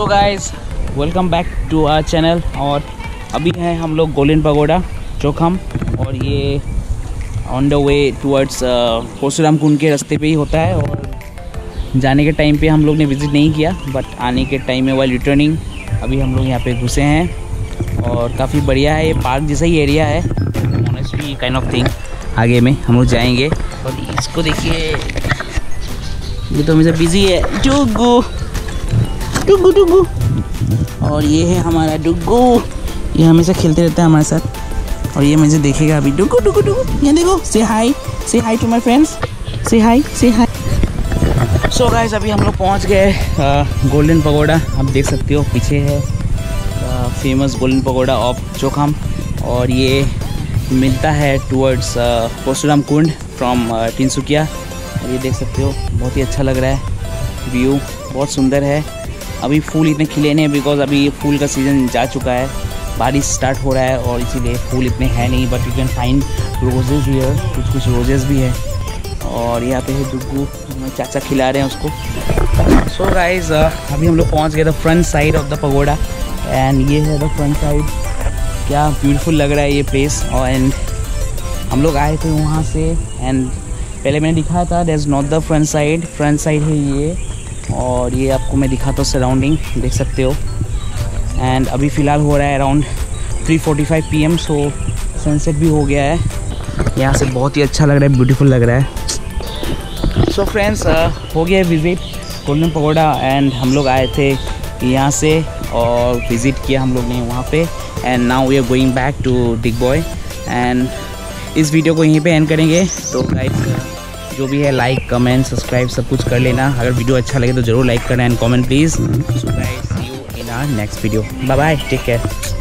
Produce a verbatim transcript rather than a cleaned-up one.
So guys welcome back to our channel. और अभी हैं हम लोग गोल्डन पगोड़ा चोखम, और ये on the way towards Parshuram Kund के रास्ते पे ही होता है। और जाने के टाइम पे हम लोग ने विज़िट नहीं किया, बट आने के टाइम में वाइल रिटर्निंग अभी हम लोग यहाँ पे घुसे हैं। और काफ़ी बढ़िया है, ये पार्क जैसा ही एरिया है ऑनेस्टली काइंड ऑफ थिंग। आगे में हम लोग जाएंगे और इसको देखिए, ये तो हमेशा बिजी है। डुगू डुगू डुगू, और ये है हमारा डुगू, ये हमेशा खेलते रहता है हमारे साथ। और ये मुझे देखेगा अभी। डुगू डुगू डुगू, ये देखो, say hi say hi to my friends, say hi say hi. So guys अभी हम लोग पहुंच गए गोल्डन पगोड़ा। आप देख सकते हो पीछे है famous golden pagoda of Chowkham, और ये मिलता है टूवर्ड्स परशुराम कुंड फ्रॉम तिनसुकिया। और ये देख सकते हो बहुत ही अच्छा लग रहा है, व्यू बहुत सुंदर है। अभी फूल इतने खिले नहीं बिकॉज अभी फूल का सीज़न जा चुका है, बारिश स्टार्ट हो रहा है और इसीलिए फूल इतने हैं नहीं। But you can find roses here, कुछ कुछ रोजेज भी है। और यहाँ पे है डुगू, चाचा खिला रहे हैं उसको। सो गाइज अभी हम लोग पहुँच गए the front side of the pagoda, and ये है द फ्रंट साइड। क्या ब्यूटीफुल लग रहा है ये प्लेस। और एंड हम लोग आए थे वहाँ से, एंड पहले मैंने दिखाया था that is not the front side, front side है ये। और ये आपको मैं दिखाता हूँ, सराउंडिंग देख सकते हो। एंड अभी फ़िलहाल हो रहा है around three forty five P M, so sunset भी हो गया है। यहाँ से बहुत ही अच्छा लग रहा है, ब्यूटीफुल लग रहा है। सो फ्रेंड्स हो गया विज़िट गोल्डन पगोड़ा, एंड हम लोग आए थे यहाँ से और विज़िट किया हम लोग ने वहाँ पे। And now we are going back to Digboi, and इस वीडियो को यहीं पे एंड करेंगे। तो गाइस जो भी है लाइक कमेंट सब्सक्राइब सब कुछ कर लेना। अगर वीडियो अच्छा लगे तो ज़रूर लाइक करना and comment please. So guys see you in our next video, bye bye, take care.